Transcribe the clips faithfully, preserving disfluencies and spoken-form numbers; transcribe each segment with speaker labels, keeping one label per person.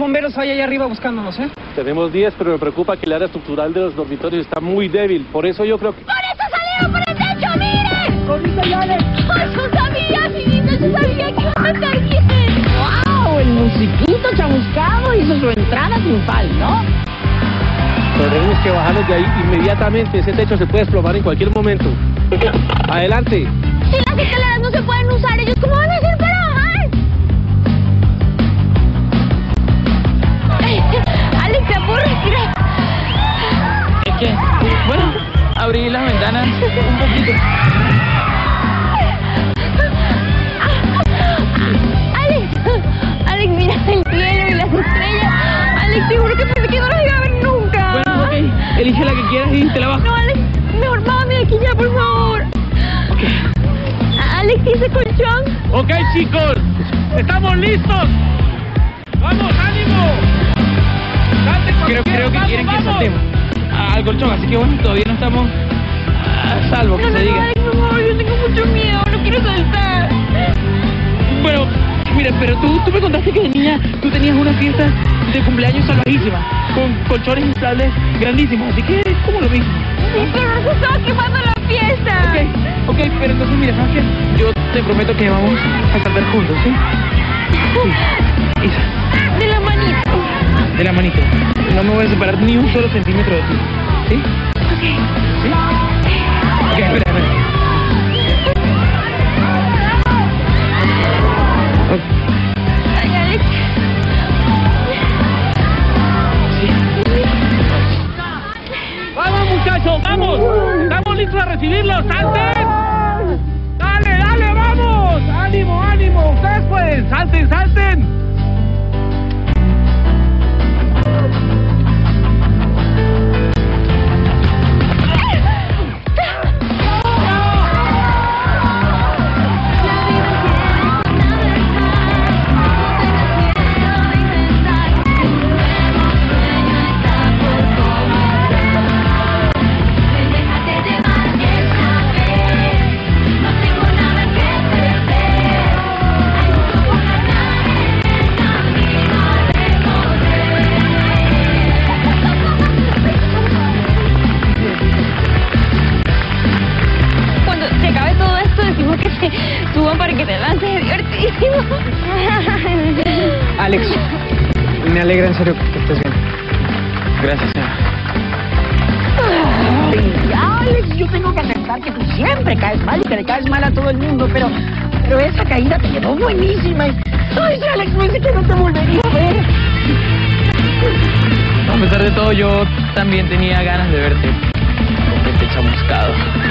Speaker 1: bomberos hay allá arriba buscándonos, ¿eh?
Speaker 2: Tenemos diez, pero me preocupa que el área estructural de los dormitorios está muy débil. Por eso yo creo que...
Speaker 3: ¡Por eso salieron por el techo, miren!
Speaker 1: ¡Ahorita ya, Alex!
Speaker 3: ¡Ay, yo sabía, niñito! Yo sabía que iba a estar bien.
Speaker 4: ¡Wow! El musiquito chamuscado hizo su entrada triunfal, ¿no?
Speaker 2: Tenemos que bajarnos de ahí inmediatamente. Ese techo se puede desplomar en cualquier momento. Adelante.
Speaker 3: Si las escaleras no se pueden usar, ¿ellos cómo van a hacer para bajar? Alex, ¿te puedo respirar?
Speaker 4: Es que, bueno, abrí las ventanas un poquito.
Speaker 3: Alex, Alex, mira el cielo y las estrellas. Alex, seguro que pensé que no las iba a ver nunca.
Speaker 4: Bueno, ok, elige la que quieras y te la bajo.
Speaker 3: No, Alex, mejor bájame de aquí ya, por favor.
Speaker 4: Ok.
Speaker 3: Alex, ¿y ese colchón?
Speaker 2: Ok, chicos. Estamos listos. ¡Vamos, ánimo! ¡Salte cuando
Speaker 4: Creo,
Speaker 2: quieras,
Speaker 4: creo que
Speaker 2: vamos,
Speaker 4: quieren que
Speaker 2: vamos!
Speaker 4: saltemos al colchón, así que bueno, todavía no estamos a salvo, que
Speaker 3: No, no,
Speaker 4: se
Speaker 3: no,
Speaker 4: diga.
Speaker 3: Alex, por favor, yo tengo mucho miedo, no quiero saltar.
Speaker 4: Bueno, mira, pero tú, tú me contaste que de niña tú tenías una fiesta de cumpleaños salvajísima, con colchones inflables grandísimos, así que es como lo mismo.
Speaker 3: Sí, pero nos estaba quemando la fiesta.
Speaker 4: Ok, ok, pero entonces mira, ¿sabes qué? Yo te prometo que vamos a saltar juntos, ¿sí? Sí. Isa,
Speaker 3: De la manito.
Speaker 4: de la manito. No me voy a separar ni un solo centímetro de ti, ¿sí?
Speaker 3: Ok.
Speaker 4: ¿Sí? Ok, espera, espera. Ok.
Speaker 3: Ay, Alex.
Speaker 2: ¡Vamos, muchachos! ¡Vamos! ¡Estamos listos a recibirlos! ¡Salten! ¡Dale, dale, vamos! ¡Ánimo, ánimo! ¡Ustedes pueden! ¡Salten, salten!
Speaker 3: Cuando se acabe todo esto, decimos que se suban para que te lances, es divertidísimo.
Speaker 1: Alex, me alegra en serio que estés bien.
Speaker 4: Gracias, Eva.
Speaker 5: Ay, Alex, yo tengo que aceptar que tú siempre caes mal y que le caes mal a todo el mundo, pero, pero esa caída te quedó buenísima. Y, ay, sí, Alex, pensé que no te volvería a ver.
Speaker 4: A pesar de todo, yo también tenía ganas de verte. Con este chamuscado.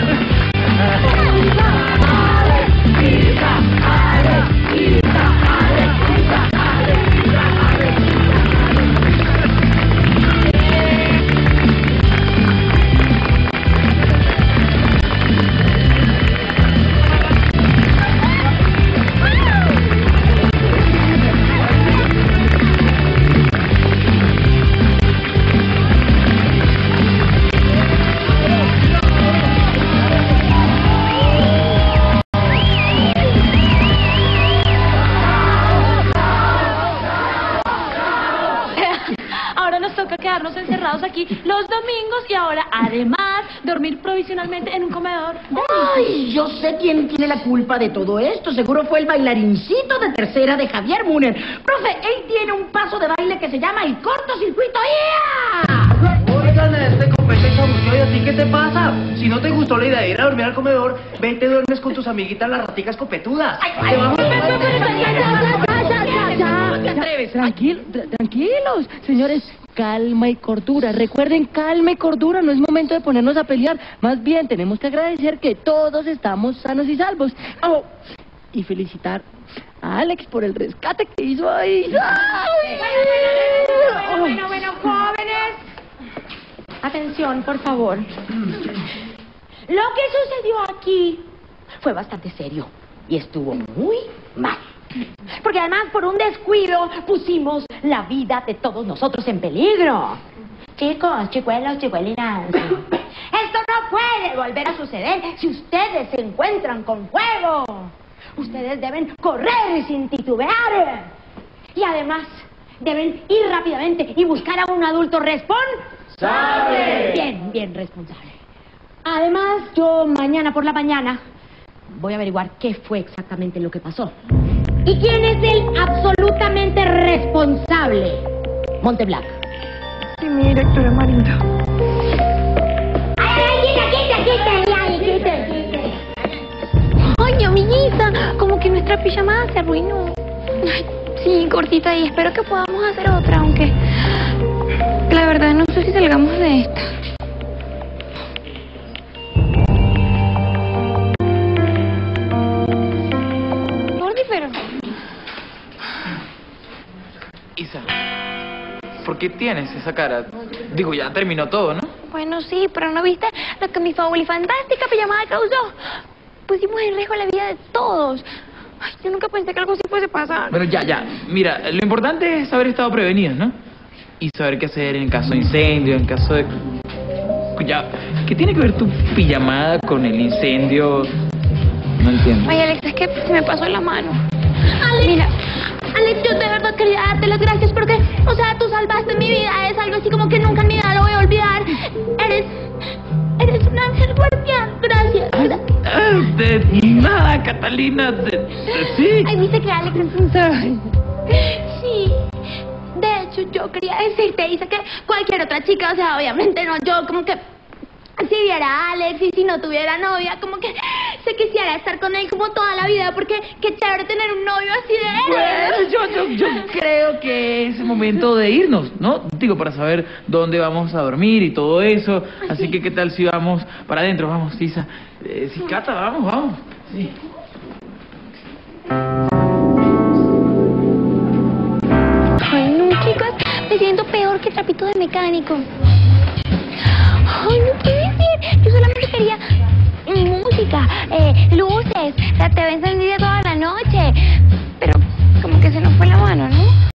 Speaker 3: Ahora nos toca quedarnos encerrados aquí los domingos y ahora, además, dormir provisionalmente en un comedor.
Speaker 5: Ay, yo sé quién tiene la culpa de todo esto. Seguro fue el bailarincito de tercera de Javier Muner. Profe, él tiene un paso de baile que se llama el cortocircuito. ¡Yeah!
Speaker 6: Oigan, este compete chamuscado, ¿y a ti qué te pasa? Si no te gustó la idea de ir a dormir al comedor, ven y te duermes con tus amiguitas las raticas copetudas.
Speaker 5: Ay, ay,
Speaker 6: vamos
Speaker 5: ay,
Speaker 6: a-
Speaker 5: ay,
Speaker 4: ¿Te atreves? Tranquilo, tra- tranquilos, señores. Calma y cordura. Recuerden, calma y cordura. No es momento de ponernos a pelear. Más bien, tenemos que agradecer que todos estamos sanos y salvos. Oh, y felicitar a Alex por el rescate que hizo ahí. ¡Ay!
Speaker 3: Bueno, bueno, bueno, jóvenes. Atención, por favor. Lo que sucedió aquí fue bastante serio y estuvo muy mal. Porque además, por un descuido, pusimos la vida de todos nosotros en peligro. Chicos, chicuelos, chicuelinas, esto no puede volver a suceder si ustedes se encuentran con fuego. Ustedes deben correr sin titubear. Y además, deben ir rápidamente y buscar a un adulto responsable. Bien, bien responsable. Además, yo mañana por la mañana voy a averiguar qué fue exactamente lo que pasó. ¿Y quién es el absolutamente responsable? Monteblanc.
Speaker 7: Sí, mi directora Marinda.
Speaker 3: ¡Ay, quita, quita, quita! ¡Ay, quita, quita!
Speaker 7: Ay, amiguita, como que nuestra pijamada se arruinó. Ay, sí, cortita, y espero que podamos hacer otra, aunque la verdad no sé si salgamos de esta. Gordi, pero...
Speaker 8: Isa, ¿por qué tienes esa cara? Digo, ya terminó todo, ¿no?
Speaker 7: Bueno, sí, pero ¿no viste lo que mi fabulifantástica pijamada causó? Pusimos en riesgo la vida de todos. Ay, yo nunca pensé que algo así fuese pasar.
Speaker 8: Bueno, ya, ya. Mira, lo importante es haber estado prevenidos, ¿no? Y saber qué hacer en caso de incendio, en caso de... Ya, ¿qué tiene que ver tu pijamada con el incendio? No entiendo.
Speaker 7: Ay, Alex, es que se me pasó la mano. Alex, mira, Alex, yo de verdad quería darte las gracias porque, o sea, tú salvaste mi vida. Es algo así como que nunca en mi vida lo voy a olvidar. Eres... Eres un ángel guardián. Gracias, ¿verdad?
Speaker 8: Ah, de nada, Catalina. De, de- sí.
Speaker 7: Ay, dice que Alex es un sol. Sí. De hecho, yo quería decirte, Isa, que cualquier otra chica, o sea, obviamente no, yo como que si viera a Alex y si no tuviera novia, como que se quisiera estar con él como toda la vida, porque qué chévere tener un novio así de héroe.
Speaker 8: Bueno, yo, yo, yo creo que es momento de irnos, ¿no? Digo, para saber dónde vamos a dormir y todo eso. Así que, ¿qué tal si vamos para adentro? Vamos, Isa. Eh, sí, Cata, vamos, vamos. Sí.
Speaker 7: Ay, no, chicas, me siento peor que trapito de mecánico. Ay, no puede ser. Yo solamente quería mi música, eh, luces, la T V encendida toda la noche. Pero como que se nos fue la mano, ¿no?